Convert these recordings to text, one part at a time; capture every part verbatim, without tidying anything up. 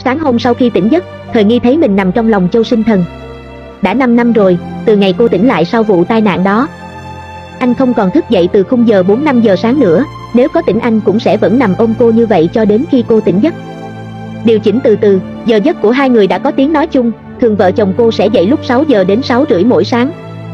Sáng hôm sau khi tỉnh giấc, Thời Nghi thấy mình nằm trong lòng Châu Sinh Thần. Đã năm năm rồi, từ ngày cô tỉnh lại sau vụ tai nạn đó. Anh không còn thức dậy từ khung giờ bốn năm giờ sáng nữa, nếu có tỉnh anh cũng sẽ vẫn nằm ôm cô như vậy cho đến khi cô tỉnh giấc. Điều chỉnh từ từ, giờ giấc của hai người đã có tiếng nói chung, thường vợ chồng cô sẽ dậy lúc sáu giờ đến sáu rưỡi mỗi sáng.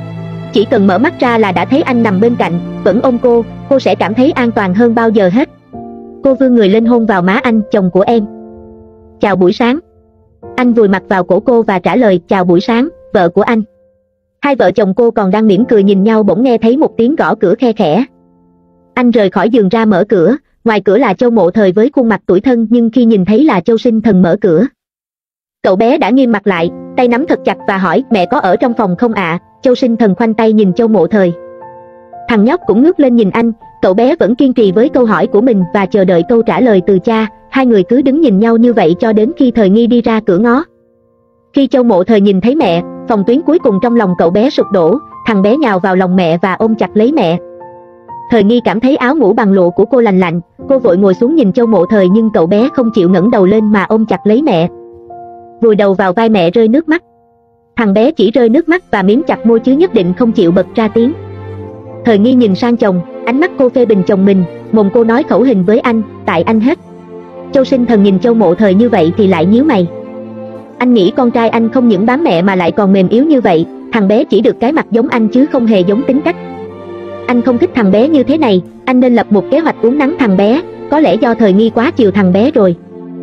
Chỉ cần mở mắt ra là đã thấy anh nằm bên cạnh, vẫn ôm cô, cô sẽ cảm thấy an toàn hơn bao giờ hết. Cô vươn người lên hôn vào má anh, chồng của em. Chào buổi sáng. Anh vùi mặt vào cổ cô và trả lời chào buổi sáng, vợ của anh. Hai vợ chồng cô còn đang mỉm cười nhìn nhau bỗng nghe thấy một tiếng gõ cửa khe khẽ. Anh rời khỏi giường ra mở cửa, ngoài cửa là Châu Mộ Thời với khuôn mặt tủi thân, nhưng khi nhìn thấy là Châu Sinh Thần mở cửa, cậu bé đã nghiêm mặt lại, tay nắm thật chặt và hỏi mẹ có ở trong phòng không ạ? À? Châu Sinh Thần khoanh tay nhìn Châu Mộ Thời. Thằng nhóc cũng ngước lên nhìn anh, cậu bé vẫn kiên trì với câu hỏi của mình và chờ đợi câu trả lời từ cha. Hai người cứ đứng nhìn nhau như vậy cho đến khi Thời Nghi đi ra cửa ngó. Khi Châu Mộ Thời nhìn thấy mẹ, phòng tuyến cuối cùng trong lòng cậu bé sụp đổ, thằng bé nhào vào lòng mẹ và ôm chặt lấy mẹ. Thời Nghi cảm thấy áo ngủ bằng lụa của cô lành lạnh, cô vội ngồi xuống nhìn Châu Mộ Thời nhưng cậu bé không chịu ngẩng đầu lên mà ôm chặt lấy mẹ. Vùi đầu vào vai mẹ rơi nước mắt. Thằng bé chỉ rơi nước mắt và miếm chặt môi chứ nhất định không chịu bật ra tiếng. Thời Nghi nhìn sang chồng, ánh mắt cô phê bình chồng mình, mồm cô nói khẩu hình với anh, tại anh hết. Châu Sinh Thần nhìn Châu Mộ Thời như vậy thì lại nhíu mày. Anh nghĩ con trai anh không những bám mẹ mà lại còn mềm yếu như vậy, thằng bé chỉ được cái mặt giống anh chứ không hề giống tính cách. Anh không thích thằng bé như thế này, anh nên lập một kế hoạch uốn nắn thằng bé, có lẽ do Thời Nghi quá chiều thằng bé rồi.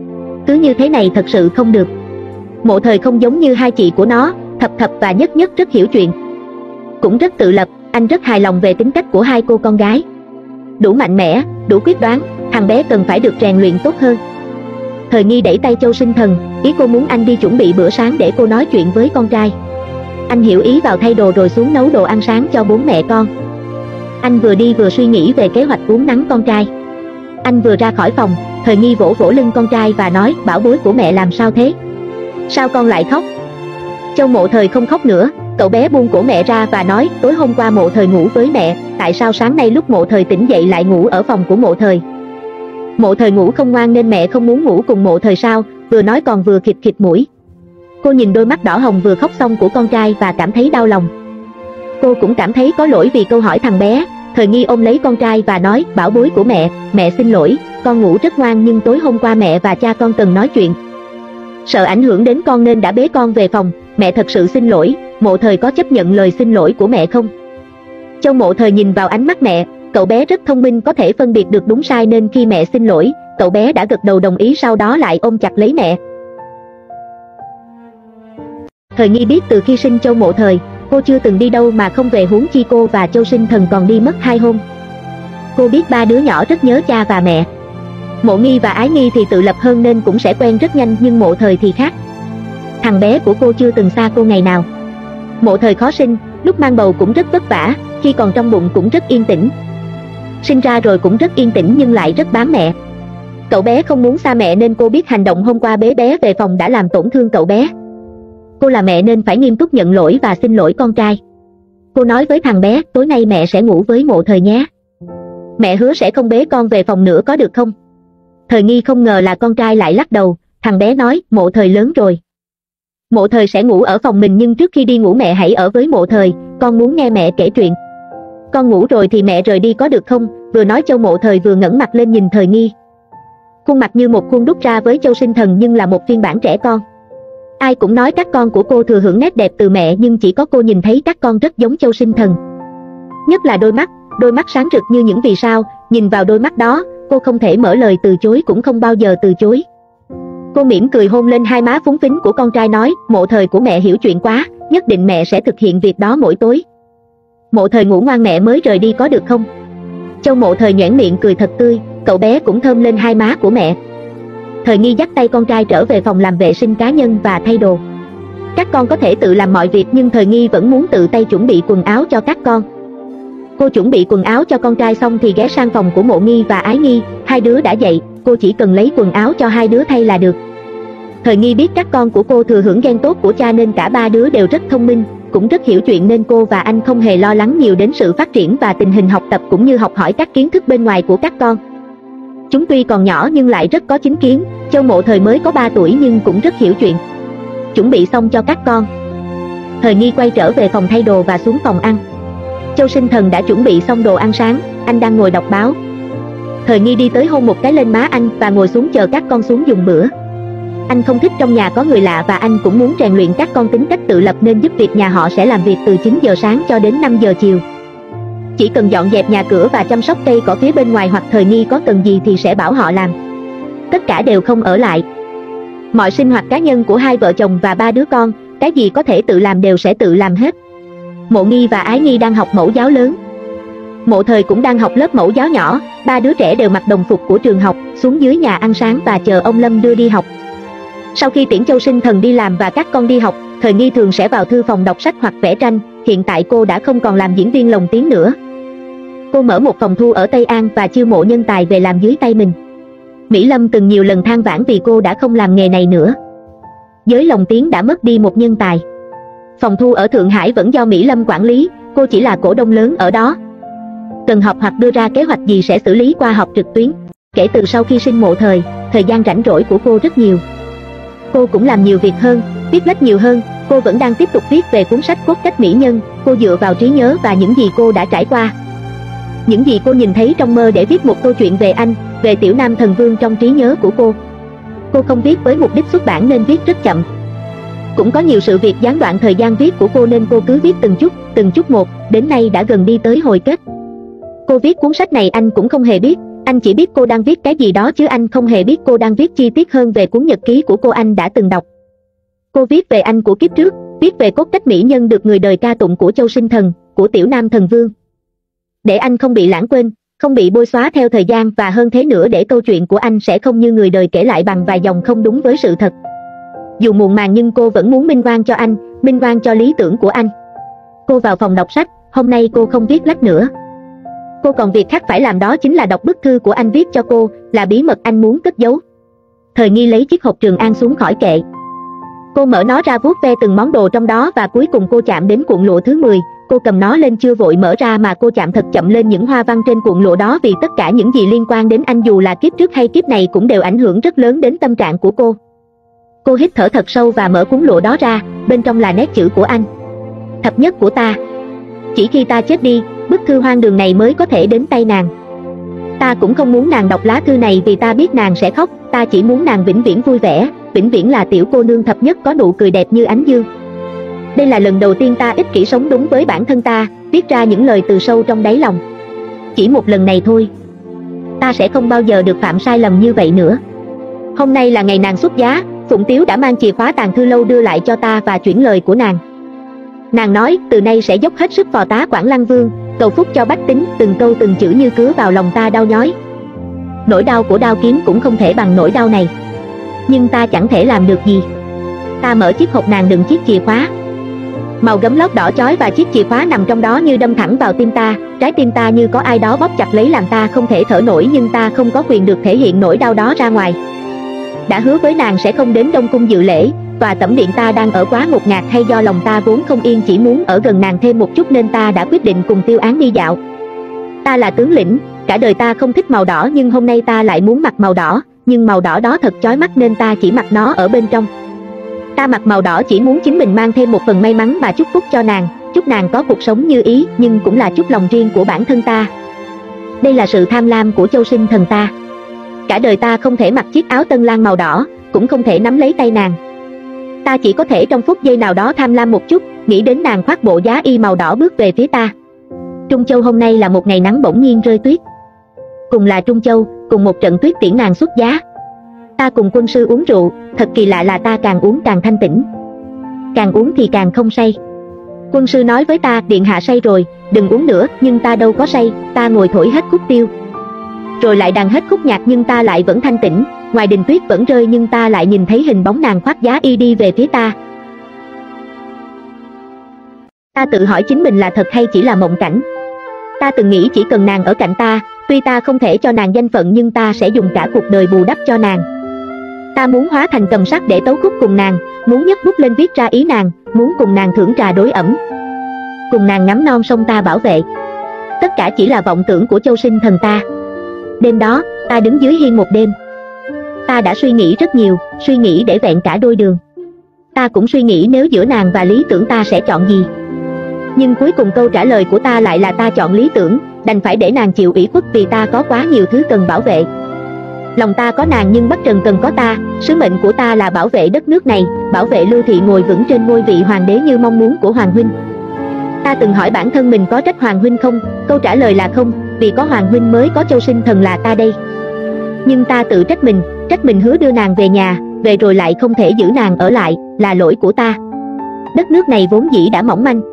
Cứ như thế này thật sự không được. Mộ Thời không giống như hai chị của nó, Thập Thập và Nhất Nhất rất hiểu chuyện, cũng rất tự lập, anh rất hài lòng về tính cách của hai cô con gái. Đủ mạnh mẽ, đủ quyết đoán, thằng bé cần phải được rèn luyện tốt hơn. Thời Nghi đẩy tay Châu Sinh Thần, ý cô muốn anh đi chuẩn bị bữa sáng để cô nói chuyện với con trai. Anh hiểu ý vào thay đồ rồi xuống nấu đồ ăn sáng cho bốn mẹ con. Anh vừa đi vừa suy nghĩ về kế hoạch uốn nắn con trai. Anh vừa ra khỏi phòng, Thời Nghi vỗ vỗ lưng con trai và nói, bảo bối của mẹ làm sao thế? Sao con lại khóc? Châu Mộ Thời không khóc nữa, cậu bé buông cổ mẹ ra và nói, tối hôm qua Mộ Thời ngủ với mẹ, tại sao sáng nay lúc Mộ Thời tỉnh dậy lại ngủ ở phòng của Mộ Thời? Mộ Thời ngủ không ngoan nên mẹ không muốn ngủ cùng Mộ Thời sao? Vừa nói còn vừa khịt khịt mũi. Cô nhìn đôi mắt đỏ hồng vừa khóc xong của con trai và cảm thấy đau lòng. Cô cũng cảm thấy có lỗi vì câu hỏi thằng bé. Thời Nghi ôm lấy con trai và nói, bảo bối của mẹ, mẹ xin lỗi, con ngủ rất ngoan nhưng tối hôm qua mẹ và cha con từng nói chuyện. Sợ ảnh hưởng đến con nên đã bế con về phòng, mẹ thật sự xin lỗi, Mộ Thời có chấp nhận lời xin lỗi của mẹ không? Châu Mộ Thời nhìn vào ánh mắt mẹ, cậu bé rất thông minh có thể phân biệt được đúng sai nên khi mẹ xin lỗi, cậu bé đã gật đầu đồng ý sau đó lại ôm chặt lấy mẹ. Thời Nghi biết từ khi sinh Châu Mộ Thời, cô chưa từng đi đâu mà không về, huống chi cô và Châu Sinh Thần còn đi mất hai hôm. Cô biết ba đứa nhỏ rất nhớ cha và mẹ. Mộ Nghi và Ái Nghi thì tự lập hơn nên cũng sẽ quen rất nhanh, nhưng Mộ Thời thì khác. Thằng bé của cô chưa từng xa cô ngày nào. Mộ Thời khó sinh, lúc mang bầu cũng rất vất vả, khi còn trong bụng cũng rất yên tĩnh. Sinh ra rồi cũng rất yên tĩnh nhưng lại rất bám mẹ. Cậu bé không muốn xa mẹ nên cô biết hành động hôm qua bế bé về phòng đã làm tổn thương cậu bé. Cô là mẹ nên phải nghiêm túc nhận lỗi và xin lỗi con trai. Cô nói với thằng bé, tối nay mẹ sẽ ngủ với Mộ Thời nhé. Mẹ hứa sẽ không bế con về phòng nữa có được không? Thời Nghi không ngờ là con trai lại lắc đầu, thằng bé nói, Mộ Thời lớn rồi. Mộ Thời sẽ ngủ ở phòng mình nhưng trước khi đi ngủ mẹ hãy ở với Mộ Thời, con muốn nghe mẹ kể chuyện. Con ngủ rồi thì mẹ rời đi có được không? Vừa nói Châu Mộ Thời vừa ngẩng mặt lên nhìn Thời Nghi. Khuôn mặt như một khuôn đúc ra với Châu Sinh Thần nhưng là một phiên bản trẻ con. Ai cũng nói các con của cô thừa hưởng nét đẹp từ mẹ nhưng chỉ có cô nhìn thấy các con rất giống Châu Sinh Thần. Nhất là đôi mắt, đôi mắt sáng rực như những vì sao, nhìn vào đôi mắt đó, cô không thể mở lời từ chối cũng không bao giờ từ chối. Cô mỉm cười hôn lên hai má phúng phính của con trai nói, Mộ Thời của mẹ hiểu chuyện quá, nhất định mẹ sẽ thực hiện việc đó mỗi tối. Mộ Thời ngủ ngoan mẹ mới rời đi có được không? Châu Mộ Thời nhoẻn miệng cười thật tươi, cậu bé cũng thơm lên hai má của mẹ. Thời Nghi dắt tay con trai trở về phòng làm vệ sinh cá nhân và thay đồ. Các con có thể tự làm mọi việc nhưng Thời Nghi vẫn muốn tự tay chuẩn bị quần áo cho các con. Cô chuẩn bị quần áo cho con trai xong thì ghé sang phòng của Mộ Nghi và Ái Nghi, hai đứa đã dậy, cô chỉ cần lấy quần áo cho hai đứa thay là được. Thời Nghi biết các con của cô thừa hưởng gen tốt của cha nên cả ba đứa đều rất thông minh, cũng rất hiểu chuyện nên cô và anh không hề lo lắng nhiều đến sự phát triển và tình hình học tập cũng như học hỏi các kiến thức bên ngoài của các con. Chúng tuy còn nhỏ nhưng lại rất có chính kiến. Châu Mộ Thời mới có ba tuổi nhưng cũng rất hiểu chuyện. Chuẩn bị xong cho các con, Thời Nghi quay trở về phòng thay đồ và xuống phòng ăn. Châu Sinh Thần đã chuẩn bị xong đồ ăn sáng, anh đang ngồi đọc báo. Thời Nghi đi tới hôn một cái lên má anh và ngồi xuống chờ các con xuống dùng bữa. Anh không thích trong nhà có người lạ và anh cũng muốn rèn luyện các con tính cách tự lập nên giúp việc nhà họ sẽ làm việc từ chín giờ sáng cho đến năm giờ chiều. Chỉ cần dọn dẹp nhà cửa và chăm sóc cây cỏ phía bên ngoài hoặc Thời Nghi có cần gì thì sẽ bảo họ làm. Tất cả đều không ở lại. Mọi sinh hoạt cá nhân của hai vợ chồng và ba đứa con, cái gì có thể tự làm đều sẽ tự làm hết. Mộ Nghi và Ái Nghi đang học mẫu giáo lớn. Mộ Thời cũng đang học lớp mẫu giáo nhỏ. Ba đứa trẻ đều mặc đồng phục của trường học, xuống dưới nhà ăn sáng và chờ ông Lâm đưa đi học. Sau khi tiễn Châu Sinh Thần đi làm và các con đi học, Thời Nghi thường sẽ vào thư phòng đọc sách hoặc vẽ tranh. Hiện tại cô đã không còn làm diễn viên lồng tiếng nữa. Cô mở một phòng thu ở Tây An và chiêu mộ nhân tài về làm dưới tay mình. Mỹ Lâm từng nhiều lần than vãn vì cô đã không làm nghề này nữa. Giới lồng tiếng đã mất đi một nhân tài. Phòng thu ở Thượng Hải vẫn do Mỹ Lâm quản lý, cô chỉ là cổ đông lớn ở đó. Cần họp hoặc đưa ra kế hoạch gì sẽ xử lý qua họp trực tuyến. Kể từ sau khi sinh Mộ Thời, thời gian rảnh rỗi của cô rất nhiều. Cô cũng làm nhiều việc hơn, viết lách nhiều hơn. Cô vẫn đang tiếp tục viết về cuốn sách Cốt cách mỹ nhân. Cô dựa vào trí nhớ và những gì cô đã trải qua, những gì cô nhìn thấy trong mơ để viết một câu chuyện về anh, về Tiểu Nam Thần Vương trong trí nhớ của cô. Cô không viết với mục đích xuất bản nên viết rất chậm. Cũng có nhiều sự việc gián đoạn thời gian viết của cô nên cô cứ viết từng chút, từng chút một, đến nay đã gần đi tới hồi kết. Cô viết cuốn sách này anh cũng không hề biết, anh chỉ biết cô đang viết cái gì đó chứ anh không hề biết cô đang viết chi tiết hơn về cuốn nhật ký của cô anh đã từng đọc. Cô viết về anh của kiếp trước, viết về cốt cách mỹ nhân được người đời ca tụng của Châu Sinh Thần, của Tiểu Nam Thần Vương. Để anh không bị lãng quên, không bị bôi xóa theo thời gian và hơn thế nữa để câu chuyện của anh sẽ không như người đời kể lại bằng vài dòng không đúng với sự thật. Dù muộn màng nhưng cô vẫn muốn minh oan cho anh, minh oan cho lý tưởng của anh. Cô vào phòng đọc sách, hôm nay cô không viết lách nữa. Cô còn việc khác phải làm, đó chính là đọc bức thư của anh viết cho cô, là bí mật anh muốn cất giấu. Thời Nghi lấy chiếc hộp Trường An xuống khỏi kệ. Cô mở nó ra vuốt ve từng món đồ trong đó và cuối cùng cô chạm đến cuộn lụa thứ mười. Cô cầm nó lên chưa vội mở ra mà cô chạm thật chậm lên những hoa văn trên cuộn lụa đó, vì tất cả những gì liên quan đến anh dù là kiếp trước hay kiếp này cũng đều ảnh hưởng rất lớn đến tâm trạng của cô. Cô hít thở thật sâu và mở cuốn lụa đó ra, bên trong là nét chữ của anh. Thập nhất của ta. Chỉ khi ta chết đi, bức thư hoang đường này mới có thể đến tay nàng. Ta cũng không muốn nàng đọc lá thư này vì ta biết nàng sẽ khóc, ta chỉ muốn nàng vĩnh viễn vui vẻ, vĩnh viễn là tiểu cô nương thập nhất có nụ cười đẹp như ánh dương. Đây là lần đầu tiên ta ích kỷ sống đúng với bản thân ta, viết ra những lời từ sâu trong đáy lòng. Chỉ một lần này thôi. Ta sẽ không bao giờ được phạm sai lầm như vậy nữa. Hôm nay là ngày nàng xuất giá, Phụng Tiếu đã mang chìa khóa tàng thư lâu đưa lại cho ta và chuyển lời của nàng. Nàng nói từ nay sẽ dốc hết sức phò tá Quảng Lăng Vương, cầu phúc cho bách tính, từng câu từng chữ như cứa vào lòng ta đau nhói. Nỗi đau của đao kiếm cũng không thể bằng nỗi đau này. Nhưng ta chẳng thể làm được gì. Ta mở chiếc hộp nàng đựng chiếc chìa khóa. Màu gấm lót đỏ chói và chiếc chìa khóa nằm trong đó như đâm thẳng vào tim ta, trái tim ta như có ai đó bóp chặt lấy làm ta không thể thở nổi, nhưng ta không có quyền được thể hiện nỗi đau đó ra ngoài. Đã hứa với nàng sẽ không đến Đông Cung dự lễ, và tẩm điện ta đang ở quá ngột ngạt, hay do lòng ta vốn không yên chỉ muốn ở gần nàng thêm một chút nên ta đã quyết định cùng Tiêu Án đi dạo. Ta là tướng lĩnh, cả đời ta không thích màu đỏ nhưng hôm nay ta lại muốn mặc màu đỏ, nhưng màu đỏ đó thật chói mắt nên ta chỉ mặc nó ở bên trong. Ta mặc màu đỏ chỉ muốn chính mình mang thêm một phần may mắn và chúc phúc cho nàng, chúc nàng có cuộc sống như ý, nhưng cũng là chúc lòng riêng của bản thân ta. Đây là sự tham lam của Châu Sinh Thần ta. Cả đời ta không thể mặc chiếc áo tân lang màu đỏ, cũng không thể nắm lấy tay nàng. Ta chỉ có thể trong phút giây nào đó tham lam một chút, nghĩ đến nàng khoác bộ giá y màu đỏ bước về phía ta. Trung Châu hôm nay là một ngày nắng bỗng nhiên rơi tuyết. Cùng là Trung Châu, cùng một trận tuyết tiễn nàng xuất giá. Ta cùng quân sư uống rượu, thật kỳ lạ là ta càng uống càng thanh tĩnh. Càng uống thì càng không say. Quân sư nói với ta, điện hạ say rồi, đừng uống nữa, nhưng ta đâu có say, ta ngồi thổi hết khúc tiêu. Rồi lại đàn hết khúc nhạc nhưng ta lại vẫn thanh tĩnh, ngoài đình tuyết vẫn rơi nhưng ta lại nhìn thấy hình bóng nàng khoác giá y đi về phía ta. Ta tự hỏi chính mình là thật hay chỉ là mộng cảnh. Ta từng nghĩ chỉ cần nàng ở cạnh ta, tuy ta không thể cho nàng danh phận nhưng ta sẽ dùng cả cuộc đời bù đắp cho nàng. Ta muốn hóa thành cầm sắt để tấu khúc cùng nàng, muốn nhấc bút lên viết ra ý nàng, muốn cùng nàng thưởng trà đối ẩm, cùng nàng ngắm non sông ta bảo vệ. Tất cả chỉ là vọng tưởng của Châu Sinh Thần ta. Đêm đó, Ta đứng dưới hiên một đêm. Ta đã suy nghĩ rất nhiều, suy nghĩ để vẹn cả đôi đường. Ta cũng suy nghĩ nếu giữa nàng và lý tưởng ta sẽ chọn gì. Nhưng cuối cùng câu trả lời của ta lại là ta chọn lý tưởng, đành phải để nàng chịu ủy khuất vì ta có quá nhiều thứ cần bảo vệ. Lòng ta có nàng nhưng Bắc Trần cần có ta, sứ mệnh của ta là bảo vệ đất nước này, bảo vệ Lưu Thị ngồi vững trên ngôi vị hoàng đế như mong muốn của Hoàng huynh. Ta từng hỏi bản thân mình có trách Hoàng huynh không, câu trả lời là không, vì có Hoàng huynh mới có Châu Sinh Thần là ta đây. Nhưng ta tự trách mình, trách mình hứa đưa nàng về nhà, về rồi lại không thể giữ nàng ở lại, là lỗi của ta. Đất nước này vốn dĩ đã mỏng manh,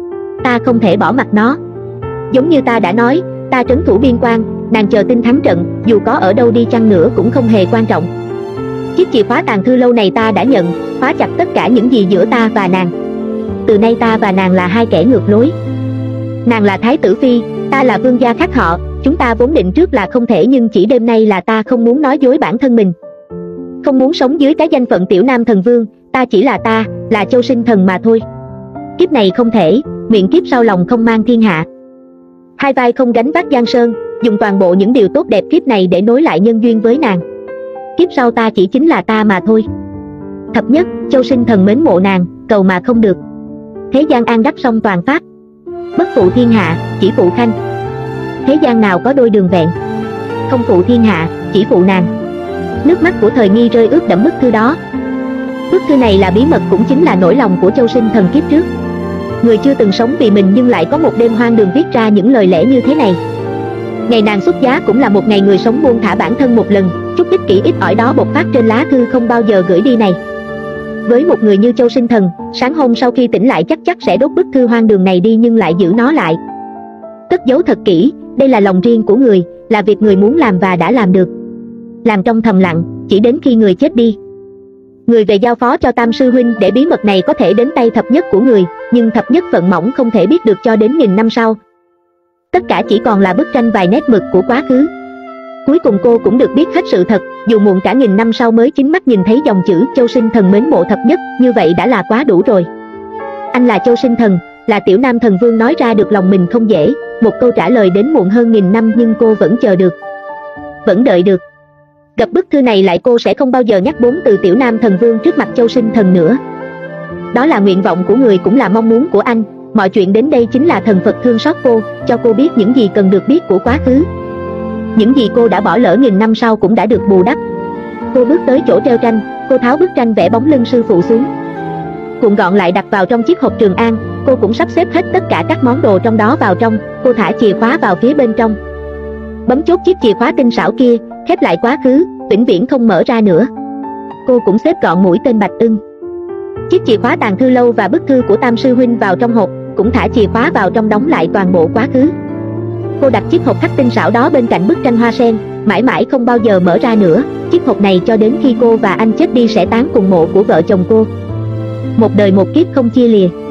ta không thể bỏ mặc nó. Giống như ta đã nói, ta trấn thủ biên quan, nàng chờ tin thắng trận, dù có ở đâu đi chăng nữa cũng không hề quan trọng. Chiếc chìa khóa tàng thư lâu này ta đã nhận, khóa chặt tất cả những gì giữa ta và nàng. Từ nay ta và nàng là hai kẻ ngược lối. Nàng là Thái tử Phi, ta là vương gia khác họ, chúng ta vốn định trước là không thể, nhưng chỉ đêm nay là ta không muốn nói dối bản thân mình. Không muốn sống dưới cái danh phận tiểu nam thần vương, ta chỉ là ta, là Châu Sinh Thần mà thôi. Kiếp này không thể, nguyện kiếp sau lòng không mang thiên hạ. Hai vai không gánh vác giang sơn, dùng toàn bộ những điều tốt đẹp kiếp này để nối lại nhân duyên với nàng. Kiếp sau ta chỉ chính là ta mà thôi. Thập nhất, Châu Sinh Thần mến mộ nàng, cầu mà không được. Thế gian an đắc song toàn pháp, bất phụ thiên hạ, chỉ phụ khanh. Thế gian nào có đôi đường vẹn, không phụ thiên hạ, chỉ phụ nàng. Nước mắt của Thời Nghi rơi ướt đẫm bức thư đó. Bức thư này là bí mật, cũng chính là nỗi lòng của Châu Sinh Thần kiếp trước. Người chưa từng sống vì mình nhưng lại có một đêm hoang đường viết ra những lời lẽ như thế này. Ngày nàng xuất giá cũng là một ngày người sống buông thả bản thân một lần, chút ích kỷ ít ỏi đó bộc phát trên lá thư không bao giờ gửi đi này. Với một người như Châu Sinh Thần, sáng hôm sau khi tỉnh lại chắc chắc sẽ đốt bức thư hoang đường này đi, nhưng lại giữ nó lại, cất giấu thật kỹ. Đây là lòng riêng của người, là việc người muốn làm và đã làm được, làm trong thầm lặng, chỉ đến khi người chết đi. Người về giao phó cho Tam sư huynh để bí mật này có thể đến tay Thập nhất của người, nhưng Thập nhất phận mỏng không thể biết được cho đến nghìn năm sau. Tất cả chỉ còn là bức tranh vài nét mực của quá khứ. Cuối cùng cô cũng được biết hết sự thật, dù muộn cả nghìn năm sau mới chính mắt nhìn thấy dòng chữ Châu Sinh Thần mến mộ Thập nhất, như vậy đã là quá đủ rồi. Anh là Châu Sinh Thần, là tiểu nam thần vương, nói ra được lòng mình không dễ. Một câu trả lời đến muộn hơn nghìn năm nhưng cô vẫn chờ được, vẫn đợi được. Gặp bức thư này lại cô sẽ không bao giờ nhắc bốn từ tiểu nam thần vương trước mặt Châu Sinh Thần nữa. Đó là nguyện vọng của người, cũng là mong muốn của anh. Mọi chuyện đến đây chính là thần Phật thương xót cô, cho cô biết những gì cần được biết của quá khứ. Những gì cô đã bỏ lỡ nghìn năm sau cũng đã được bù đắp. Cô bước tới chỗ treo tranh, cô tháo bức tranh vẽ bóng lưng sư phụ xuống, cuộn gọn lại đặt vào trong chiếc hộp Trường An. Cô cũng sắp xếp hết tất cả các món đồ trong đó vào trong. Cô thả chìa khóa vào phía bên trong, bấm chốt chiếc chìa khóa tinh xảo kia, khép lại quá khứ, vĩnh viễn không mở ra nữa. Cô cũng xếp gọn mũi tên bạch ưng, chiếc chìa khóa tàng thư lâu và bức thư của Tam sư huynh vào trong hộp, cũng thả chìa khóa vào trong, đóng lại toàn bộ quá khứ. Cô đặt chiếc hộp khắc tinh xảo đó bên cạnh bức tranh hoa sen, mãi mãi không bao giờ mở ra nữa. Chiếc hộp này cho đến khi cô và anh chết đi sẽ tán cùng mộ của vợ chồng cô, một đời một kiếp không chia lìa.